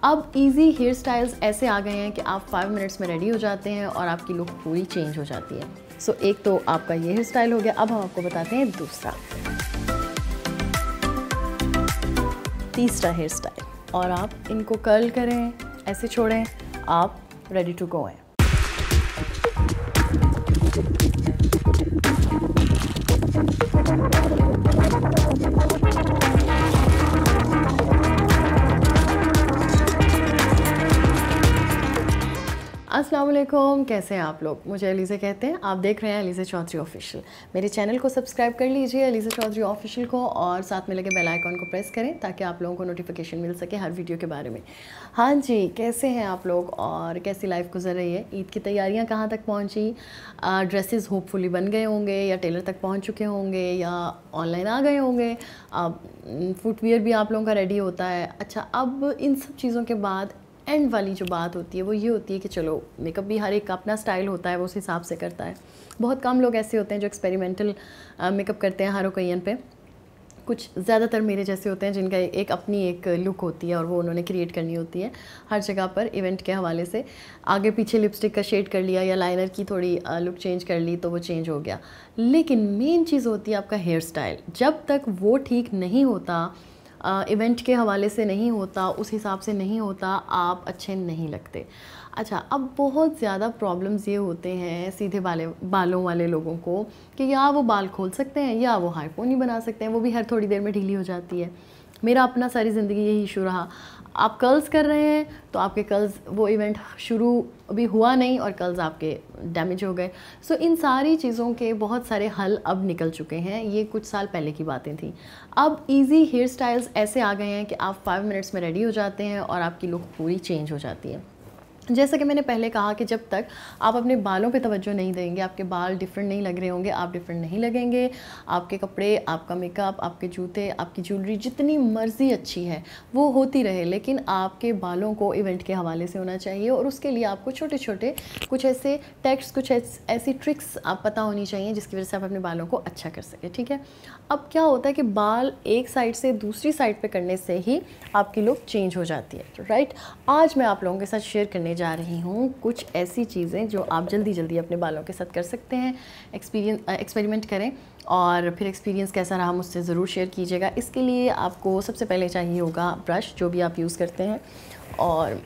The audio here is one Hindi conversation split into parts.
अब इजी हेयर स्टाइल्स ऐसे आ गए हैं कि आप 5 मिनट्स में रेडी हो जाते हैं और आपकी लुक पूरी चेंज हो जाती है। सो एक तो आपका ये हेयर स्टाइल हो गया। अब हम आपको बताते हैं दूसरा, तीसरा हेयर स्टाइल। और आप इनको कर्ल करें, ऐसे छोड़ें, आप रेडी टू गो हैं। अस्सलाम वालेकुम, कैसे हैं आप लोग? मुझे अलीज़ा कहते हैं। आप देख रहे हैं अलीज़ा चौधरी ऑफिशियल। मेरे चैनल को सब्सक्राइब कर लीजिए अलीज़ा चौधरी ऑफिशियल को, और साथ में लगे बेल आइकॉन को प्रेस करें ताकि आप लोगों को नोटिफिकेशन मिल सके हर वीडियो के बारे में। हाँ जी, कैसे हैं आप लोग और कैसी लाइफ गुजर रही है? ईद की तैयारियाँ कहाँ तक पहुँची? ड्रेसेस होपफुली बन गए होंगे या टेलर तक पहुँच चुके होंगे या ऑनलाइन आ गए होंगे। अब फुटवियर भी आप लोगों का रेडी होता है। अच्छा, अब इन सब चीज़ों के बाद एंड वाली जो बात होती है वो ये होती है कि चलो, मेकअप भी हर एक का अपना स्टाइल होता है, वो उस हिसाब से करता है। बहुत कम लोग ऐसे होते हैं जो एक्सपेरिमेंटल मेकअप करते हैं हर ओकेजन पे। कुछ ज़्यादातर मेरे जैसे होते हैं जिनका एक अपनी एक लुक होती है और वो उन्होंने क्रिएट करनी होती है हर जगह पर। इवेंट के हवाले से आगे पीछे लिपस्टिक का शेड कर लिया या लाइनर की थोड़ी लुक चेंज कर ली तो वो चेंज हो गया। लेकिन मेन चीज़ होती है आपका हेयर स्टाइल। जब तक वो ठीक नहीं होता, इवेंट के हवाले से नहीं होता, उस हिसाब से नहीं होता, आप अच्छे नहीं लगते। अच्छा, अब बहुत ज़्यादा प्रॉब्लम्स ये होते हैं सीधे बालों वाले लोगों को कि या वो बाल खोल सकते हैं या वो हाई पोनी बना सकते हैं, वो भी हर थोड़ी देर में ढीली हो जाती है। मेरा अपना सारी ज़िंदगी यही इशू रहा। आप कर्ल्स कर रहे हैं तो आपके कर्ल्स, वो इवेंट शुरू अभी हुआ नहीं और कर्ल्स आपके डैमेज हो गए। सो इन सारी चीज़ों के बहुत सारे हल अब निकल चुके हैं। ये कुछ साल पहले की बातें थी। अब इजी हेयर स्टाइल्स ऐसे आ गए हैं कि आप 5 मिनट्स में रेडी हो जाते हैं और आपकी लुक पूरी चेंज हो जाती है। जैसा कि मैंने पहले कहा कि जब तक आप अपने बालों पे तवज्जो नहीं देंगे, आपके बाल डिफरेंट नहीं लग रहे होंगे, आप डिफरेंट नहीं लगेंगे। आपके कपड़े, आपका मेकअप, आपके जूते, आपकी ज्वेलरी जितनी मर्ज़ी अच्छी है वो होती रहे, लेकिन आपके बालों को इवेंट के हवाले से होना चाहिए। और उसके लिए आपको छोटे छोटे कुछ ऐसे टेक्स, कुछ ऐसी ट्रिक्स आप पता होनी चाहिए जिसकी वजह से आप अपने बालों को अच्छा कर सकें। ठीक है, अब क्या होता है कि बाल एक साइड से दूसरी साइड पे करने से ही आपकी लुक चेंज हो जाती है। राइट, आज मैं आप लोगों के साथ शेयर करने जा रही हूँ कुछ ऐसी चीज़ें जो आप जल्दी जल्दी अपने बालों के साथ कर सकते हैं। एक्सपेरिमेंट करें और फिर एक्सपीरियंस कैसा रहा मुझसे ज़रूर शेयर कीजिएगा। इसके लिए आपको सबसे पहले चाहिए होगा ब्रश, जो भी आप यूज़ करते हैं। और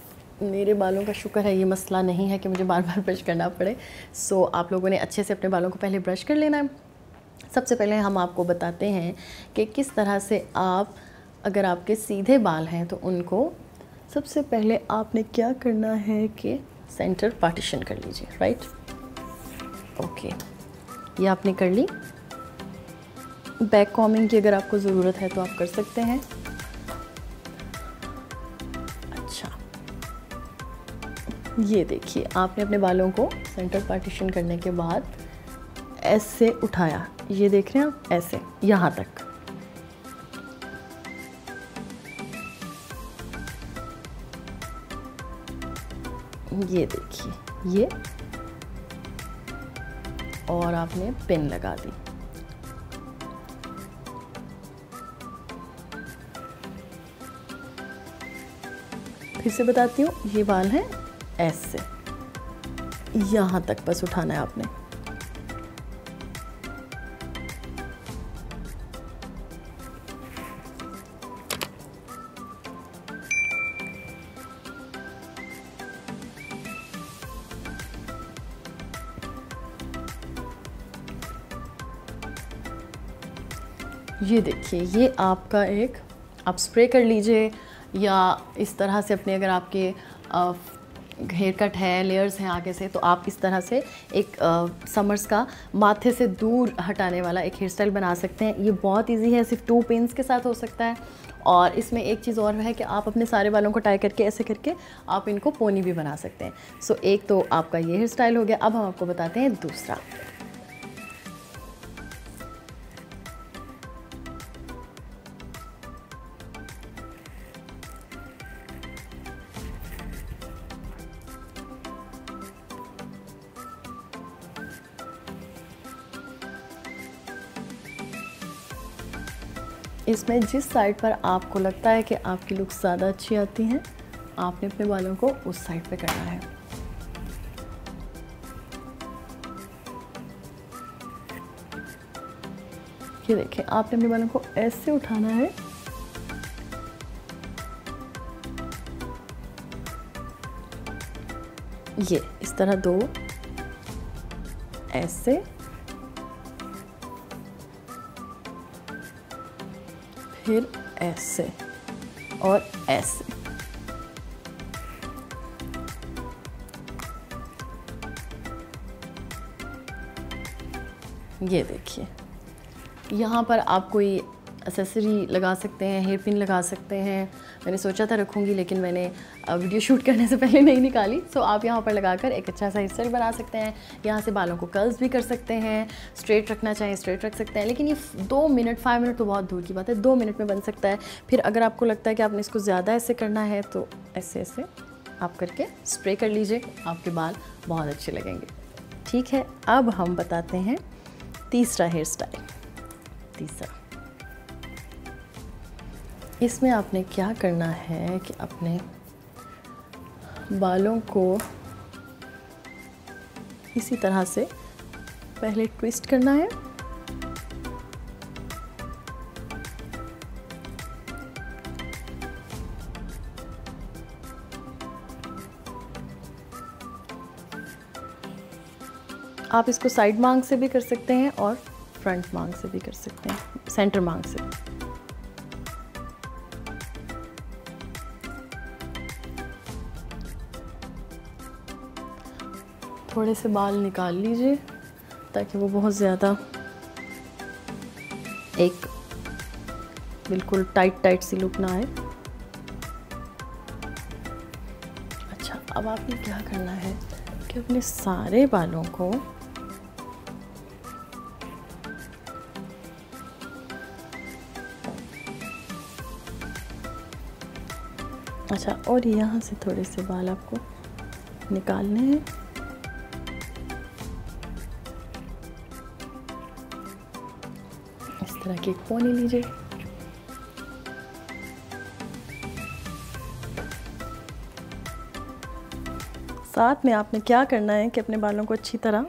मेरे बालों का शुक्र है ये मसला नहीं है कि मुझे बार बार ब्रश करना पड़े। सो आप लोगों ने अच्छे से अपने बालों को पहले ब्रश कर लेना है। सबसे पहले हम आपको बताते हैं कि किस तरह से आप, अगर आपके सीधे बाल हैं तो उनको सबसे पहले आपने क्या करना है कि सेंटर पार्टीशन कर लीजिए। राइट, ओके, ये आपने कर ली। बैक कॉमिंग की अगर आपको ज़रूरत है तो आप कर सकते हैं। अच्छा, ये देखिए, आपने अपने बालों को सेंटर पार्टीशन करने के बाद ऐसे उठाया, ये देख रहे हैं आप, ऐसे यहाँ तक। ये देखिए, ये, और आपने पिन लगा दी। फिर से बताती हूँ, ये बाल हैं ऐसे, यहाँ तक बस उठाना है आपने। ये देखिए, ये आपका एक, आप स्प्रे कर लीजिए या इस तरह से अपने, अगर आपके हेयर कट है, लेयर्स हैं आगे से, तो आप इस तरह से एक समर्स का माथे से दूर हटाने वाला एक हेयर स्टाइल बना सकते हैं। ये बहुत इजी है, सिर्फ 2 पिन्स के साथ हो सकता है। और इसमें एक चीज़ और है कि आप अपने सारे बालों को टाई करके ऐसे करके आप इनको पोनी भी बना सकते हैं। सो एक तो आपका ये हेयर स्टाइल हो गया। अब हम आपको बताते हैं दूसरा। इसमें जिस साइड पर आपको लगता है कि आपकी लुक ज़्यादा अच्छी आती हैं, आपने अपने बालों को उस साइड पे करना है। ये देखिए, आपने अपने बालों को ऐसे उठाना है, ये इस तरह 2 ऐसे, फिर ऐसे और ऐसे। ये देखिए, यहाँ पर आप कोई एक्सेसरी लगा सकते हैं, हेयर पिन लगा सकते हैं। मैंने सोचा था रखूँगी, लेकिन मैंने वीडियो शूट करने से पहले नहीं निकाली। सो आप यहाँ पर लगाकर एक अच्छा सा हेयर स्टाइल बना सकते हैं। यहाँ से बालों को कर्ल्स भी कर सकते हैं, स्ट्रेट रखना चाहें स्ट्रेट रख सकते हैं। लेकिन ये 2 मिनट 5 मिनट तो बहुत दूर की बात है, 2 मिनट में बन सकता है। फिर अगर आपको लगता है कि आपने इसको ज़्यादा ऐसे करना है तो ऐसे ऐसे आप करके स्प्रे कर लीजिए, आपके बाल बहुत अच्छे लगेंगे। ठीक है, अब हम बताते हैं तीसरा हेयर स्टाइल। तीसरा, इसमें आपने क्या करना है कि अपने बालों को इसी तरह से पहले ट्विस्ट करना है, आप इसको साइड मांग से भी कर सकते हैं और फ्रंट मांग से भी कर सकते हैं, सेंटर मांग से। थोड़े से बाल निकाल लीजिए ताकि वो बहुत ज़्यादा एक बिल्कुल टाइट सी लुक ना आए। अच्छा, अब आपने क्या करना है कि अपने सारे बालों को अच्छा, और यहाँ से थोड़े से बाल आपको निकालने हैं। इस तरह की एक पोनी लीजिए। साथ में आपने क्या करना है कि अपने बालों को अच्छी तरह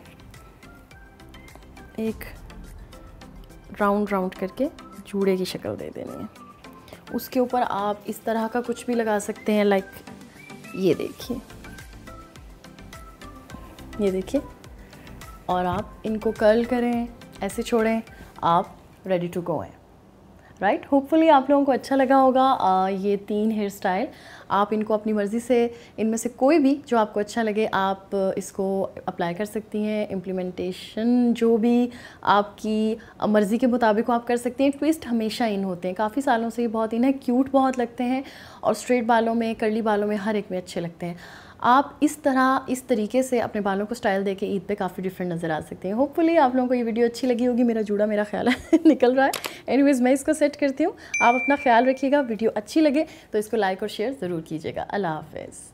एक राउंड करके जूड़े की शक्ल दे देनी है। उसके ऊपर आप इस तरह का कुछ भी लगा सकते हैं, लाइक ये देखिए, ये देखिए, और आप इनको कर्ल करें, ऐसे छोड़ें, आप रेडी टू गो हैं। राइट, होपफुली आप लोगों को अच्छा लगा होगा ये 3 हेयर स्टाइल। आप इनको अपनी मर्ज़ी से, इनमें से कोई भी जो आपको अच्छा लगे आप इसको अप्लाई कर सकती हैं। इम्प्लीमेंटेशन जो भी आपकी मर्ज़ी के मुताबिक आप कर सकती हैं। ट्विस्ट हमेशा इन होते हैं, काफ़ी सालों से ये बहुत इन है, क्यूट बहुत लगते हैं और स्ट्रेट बालों में, कर्ली बालों में, हर एक में अच्छे लगते हैं। आप इस तरीके से अपने बालों को स्टाइल देके ईद पे काफ़ी डिफरेंट नज़र आ सकते हैं। होपफुली आप लोगों को ये वीडियो अच्छी लगी होगी। मेरा जूड़ा, मेरा ख्याल है निकल रहा है। एनीवेज, मैं इसको सेट करती हूँ। आप अपना ख्याल रखिएगा। वीडियो अच्छी लगे तो इसको लाइक और शेयर ज़रूर कीजिएगा। अल्लाह हाफ़िज़।